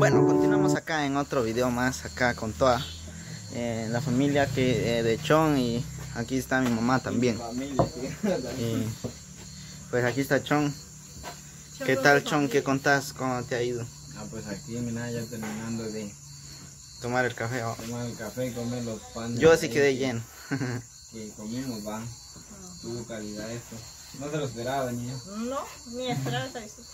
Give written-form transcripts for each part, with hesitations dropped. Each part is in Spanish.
Bueno, continuamos acá en otro video más, acá con toda la familia de Chon, y aquí está mi mamá también. Y pues aquí está Chon. ¿Qué tal, Chon? ¿Qué contás? ¿Cómo te ha ido? Pues aquí mira, ya terminando de Tomar el café. tomar el café y comer los panes. Yo sí quedé lleno. Que comimos, va. Tuvo calidad esto. No se lo esperaba, niña. No, ni esperaba esa visita.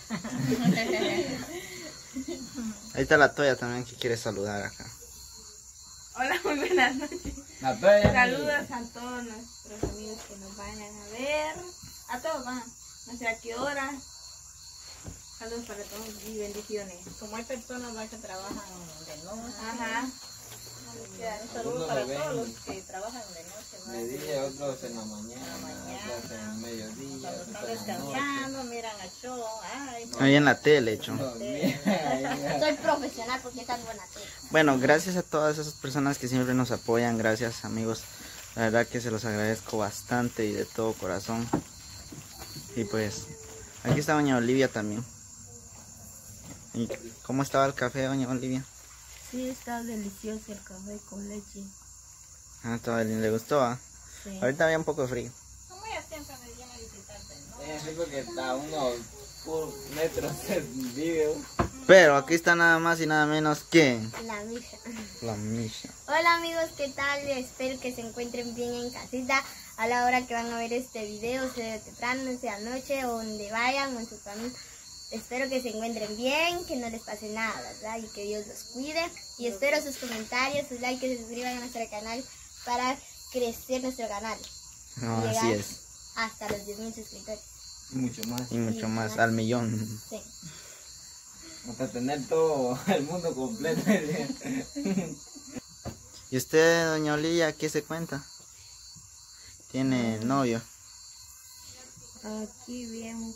Ahí está la Toya también, que quiere saludar acá. Hola, muy buenas noches. La Toya. Saludos a todos nuestros amigos que nos vayan a ver. A todos van. No sé a qué hora. Saludos para todos y bendiciones. Como hay personas que trabajan de noche. Ajá. Saludos para todos los que trabajan de noche. De día, otros en la mañana, otros en el mediodía. Cuando están descansando, miran a show. Ay, Ahí en la tele, Chon. Soy profesional porque tan buena tele. Bueno, gracias a todas esas personas que siempre nos apoyan. Gracias, amigos. La verdad que se los agradezco bastante y de todo corazón. Y pues, aquí está doña Olivia también. ¿Y cómo estaba el café, doña Olivia? Sí, está delicioso el café con leche. Ah, estaba bien, ¿le gustó? ¿Ah? Sí. Ahorita había un poco de frío. como ella siempre me viene a visitarte, ¿no? Es rico que está a unos metros de video. Pero aquí está nada más y nada menos que La misa. la Misha. Hola amigos, ¿qué tal? Espero que se encuentren bien en casita a la hora que van a ver este video, sea temprano, sea noche, o donde vayan o en su camino. Espero que se encuentren bien, que no les pase nada, ¿verdad? Y que Dios los cuide. Y espero sus comentarios, sus likes, que se suscriban a nuestro canal para crecer nuestro canal. No, Y así llegar es. hasta los 10,000 suscriptores. Y mucho más. Y mucho más, al millón. Sí. Hasta tener todo el mundo completo. ¿Y usted, doña Olivia, qué se cuenta? ¿Tiene novio? Aquí bien.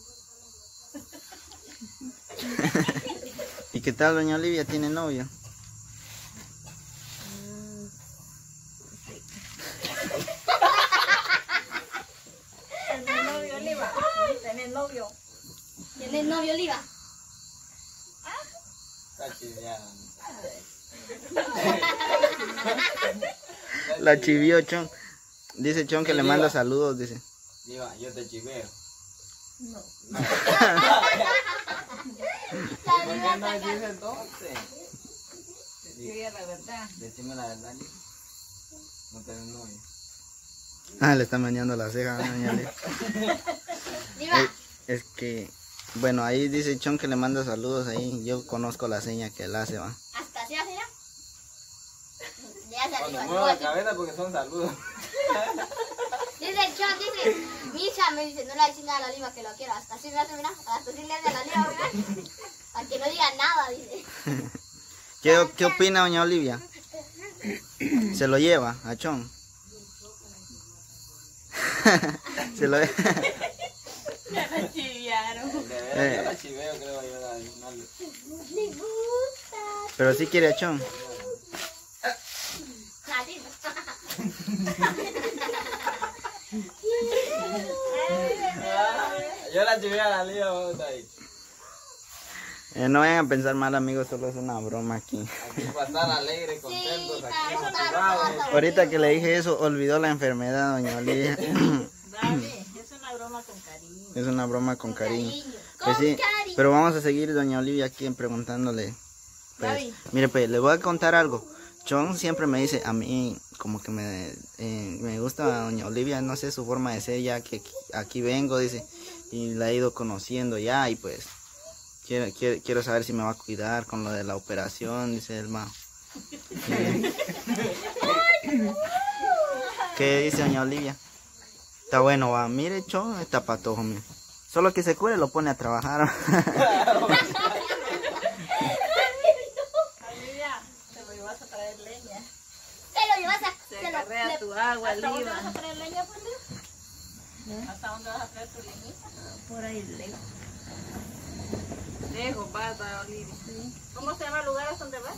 ¿Y qué tal, doña Olivia? ¿Tiene novio? ¿Tenés novio, Oliva? ¿Tenés novio? ¿Tienes novio, Oliva? Está chiveada. La chivió, Chon. Dice Chon que le manda saludos, dice. Diva, yo te chiveo. No. ¿Por qué no dices entonces? Diría la verdad. Decime la verdad, Liv. No tenés novio. Ah, le está meneando la ceja, doña Olivia. Oliva. Es que, bueno, ahí dice Chon que le manda saludos ahí. Yo conozco la seña que él hace, va. ¿Hasta así hace ya? Ya se Cuando arriba. muevo la cabeza porque son saludos. Dice el Chon, dice, Misha me dice, no le decís nada a la Oliva que lo quiero. Hasta así me hace, mira, hasta así le hace a la Oliva, mira. Para que no diga nada, dice. ¿Qué opina doña Olivia? ¿Se lo lleva a Chon? Se lo Ya la chiviaron. De verdad, yo la chiveo, creo yo. No le... Le gusta. Pero sí quiere a Chon. Así. Yo la chiveo a la Liva, vamos ahí. No vayan a pensar mal, amigos, solo es una broma aquí. Aquí pasar alegre, contentos, aquí motivados. Ahorita que le dije eso, olvidó la enfermedad, doña Olivia. Dale, es una broma con cariño. Es una broma con cariño. Con Pues sí, cariño. pero vamos a seguir, doña Olivia, aquí preguntándole. Pues, Gaby. mire, pues, le voy a contar algo. Chon siempre me dice, a mí, como que me gusta doña Olivia, no sé, su forma de ser, ya que aquí vengo, dice, y la he ido conociendo ya, y pues, quiero saber si me va a cuidar con lo de la operación, dice el ma. ¿Qué dice doña Olivia? Está bueno, va, mire, Chon, está patojo, mire. Solo que se cure lo pone a trabajar. Olivia, te lo llevas a traer leña. Te lo llevas a... Se te lo- carrea le- tu agua, ¿Hasta dónde Oliva. vas a traer leña, pues, Oliva? ¿Hasta dónde vas a traer tu leñita? Por ahí lejos. Lejos vas a Olivia. ¿Cómo se llama el lugar a donde vas?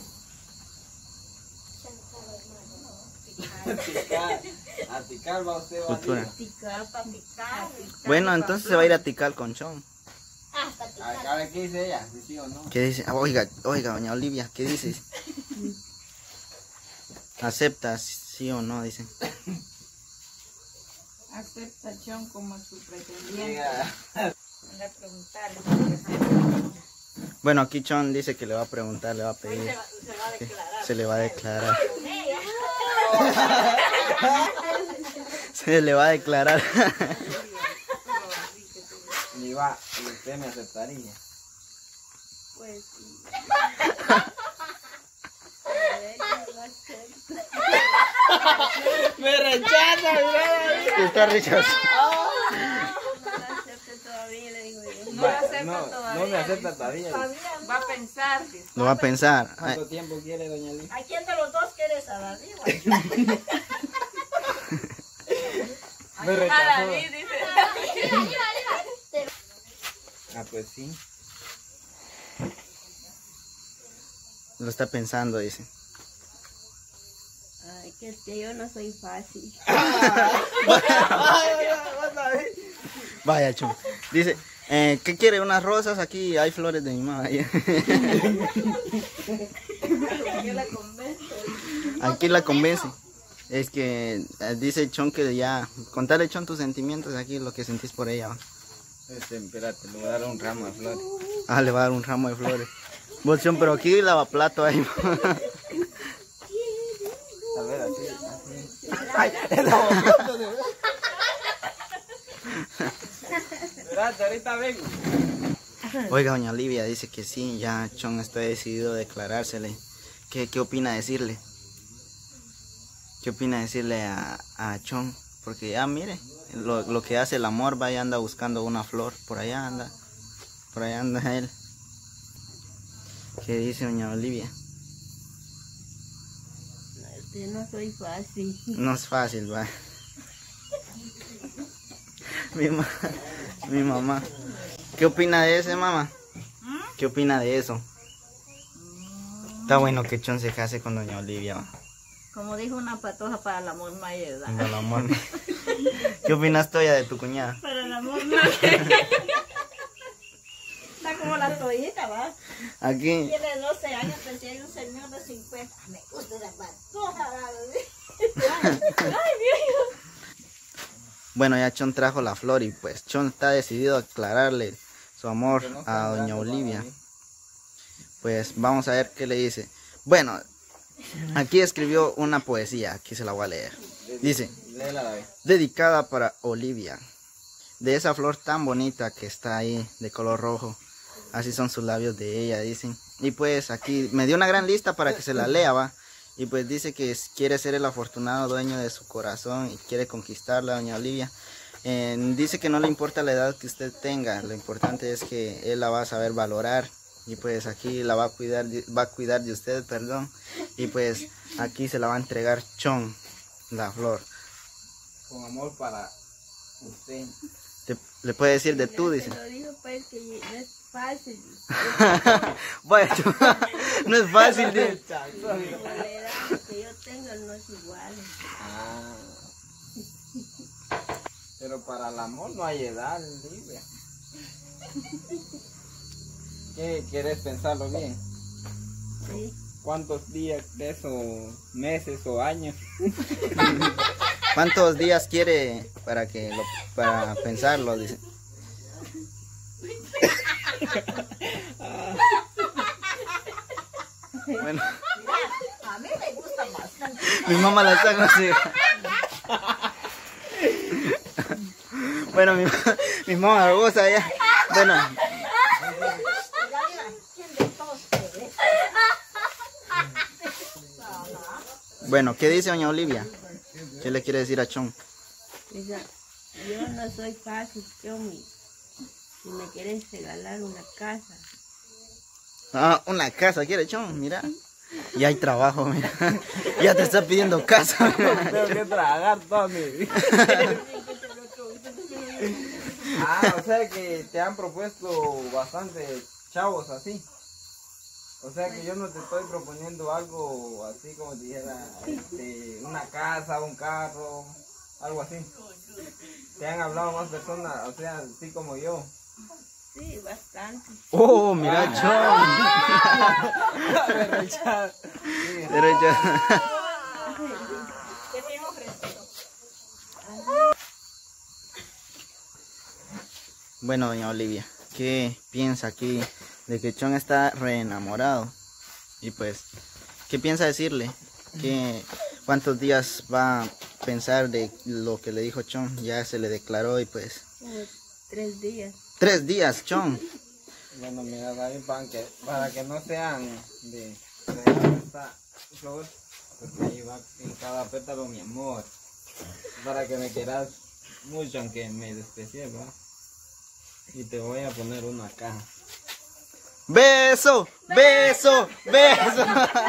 A Tikal va usted, va Cultura. Liva. Picar, para picar. Bueno, entonces se va a ir a Tikal con Chon. Hasta A ver, ¿qué dice ella? ¿Sí, sí o no? ¿Qué dice? Ah, oiga, doña Olivia, ¿qué dices? ¿Aceptas sí o no? Dicen. Aceptación como su pretendiente. Diga. Anda a preguntarle. Bueno, aquí Chon dice que le va a preguntar, le va a Hoy pedir. se va a declarar. Se le va a declarar. Se le va a declarar. Y va, y usted me aceptaría. Pues sí. Me rechaza, mira. Está rechazado. No lo acepto todavía, le digo yo. No lo acepta todavía. No me acepta todavía. Va a pensar. dice. Lo va a pensar. ¿Cuánto tiempo quiere, doña Liz? ¿A quién de los dos quieres a David? Me A rechazó. David, dice. Ah, pues sí. Lo está pensando, dice. Ay, que es que yo no soy fácil. Vaya, Chon. Dice, ¿qué quiere? ¿Unas rosas? Aquí hay flores de mi mamá. Aquí la convence. Es que dice Chon que ya... Contale, Chon, tus sentimientos aquí, lo que sentís por ella. ¿Va? Espérate, le voy a dar un ramo de flores. Ah, le va a dar un ramo de flores. Vos, Chon, pero aquí lavaplato ahí. A ver, así. ¡Ay! ¡El lavaplato! Espérate, ahorita vengo. Oiga, doña Olivia dice que sí, ya Chon está decidido a declarársele. ¿Qué opina decirle? ¿Qué opina decirle a Chon? Porque ya mire, lo que hace el amor, vaya anda buscando una flor, por allá anda él. ¿Qué dice doña Olivia? Yo no soy fácil. No es fácil, va. Mi mamá. ¿Qué opina de eso, mamá? ¿Qué opina de eso? Está bueno que Chon se case con doña Olivia, va. Como dijo una patoja, para el amor no hay edad. No, el amor. ¿Qué opinas Toya de tu cuñada? Para el amor no hay edad. Está como la toallita, ¿va? Aquí. Tiene 12 años, pero si hay un señor de 50. Me gusta la patoja. Ay, viejo. Bueno, ya Chon trajo la flor y pues Chon está decidido a aclararle su amor a doña Olivia. Pues vamos a ver qué le dice. Bueno, aquí escribió una poesía, aquí se la voy a leer. Dice, Léela, David. dedicada para Olivia, de esa flor tan bonita que está ahí de color rojo. Así son sus labios de ella, dicen. Y pues aquí me dio una gran lista para que se la lea, va. Y pues dice que quiere ser el afortunado dueño de su corazón y quiere conquistarla, doña Olivia. Dice que no le importa la edad que usted tenga, lo importante es que él la va a saber valorar. Y pues aquí la va a cuidar de usted, perdón. Y pues aquí se la va a entregar Chon, la flor. Con amor para usted. Le puede decir de tú, dice. Te lo digo pues que no es fácil. Bueno, no es fácil, dice. La edad que yo tengo no es igual. Ah. Pero para el amor no hay edad, libre. ¿Qué quieres pensarlo bien? Sí. ¿Cuántos días de eso, meses o años? ¿Cuántos días quiere para pensarlo? Dice. Bueno, A mí me gusta bastante. mi mamá la está así. Bueno, mi mamá me goza ya. Bueno, bueno, ¿qué dice doña Olivia? ¿Qué le quiere decir a Chon? Mira, yo no soy fácil, Chomi. Si me quieres regalar una casa. Ah, una casa quiere Chon, mira. Ya hay trabajo, mira. Ya te está pidiendo casa. Tengo que tragar toda mi vida. Ah, o sea que te han propuesto bastantes chavos así. O sea que yo no te estoy proponiendo algo así como te dijera, una casa, un carro, algo así. Te han hablado más personas, o sea, así como yo. Sí, bastante. Oh, mira, Chon. Pero yo... ¿Qué te hemos ofrecido? Bueno, doña Olivia, ¿qué piensa aquí de que Chon está re enamorado? Y pues, ¿qué piensa decirle? ¿Cuántos días va a pensar de lo que le dijo Chon? Ya se le declaró y pues... 3 días. 3 días, Chon. Bueno, mira, David, para que no sean de esta flor, porque ahí va en cada pétalo mi amor. Para que me quieras mucho, aunque me desprecié, ¿verdad? Y te voy a poner uno acá. ¡Beso! ¡Beso! ¡Beso!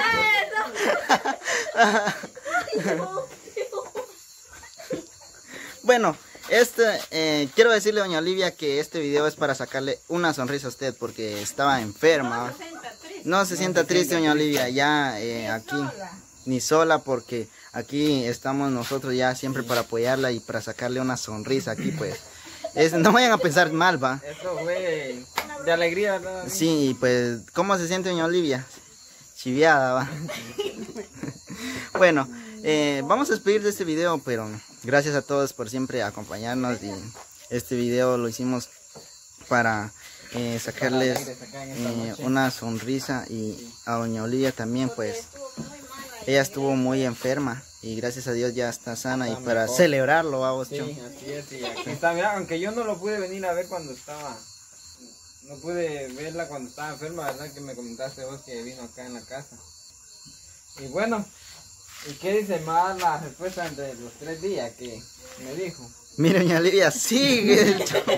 Bueno, quiero decirle, doña Olivia, que este video es para sacarle una sonrisa a usted porque estaba enferma. No se sienta triste, doña Olivia, ya aquí ni sola, porque aquí estamos nosotros ya siempre para apoyarla y para sacarle una sonrisa aquí, pues. No vayan a pensar mal, va. Esto fue de alegría, ¿verdad? Sí, pues, ¿cómo se siente, doña Olivia? Chiviada, va. Bueno, vamos a despedir de este video, pero gracias a todos por siempre acompañarnos. Y este video lo hicimos para sacarles una sonrisa, y a doña Olivia también, pues ella estuvo muy enferma y gracias a Dios ya está sana, y para celebrarlo, vamos. Sí, así es, y aquí está, mira, aunque yo no lo pude venir a ver cuando estaba, no pude verla cuando estaba enferma, ¿verdad? Que me comentaste vos que vino acá en la casa. Y bueno, ¿y qué dice más la respuesta entre los 3 días que me dijo? Mira, doña Olivia, sigue el show.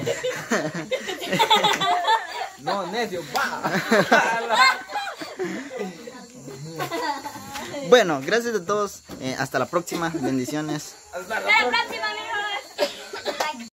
No, necio, va. Bueno, gracias a todos, hasta la próxima, bendiciones. Hasta la próxima.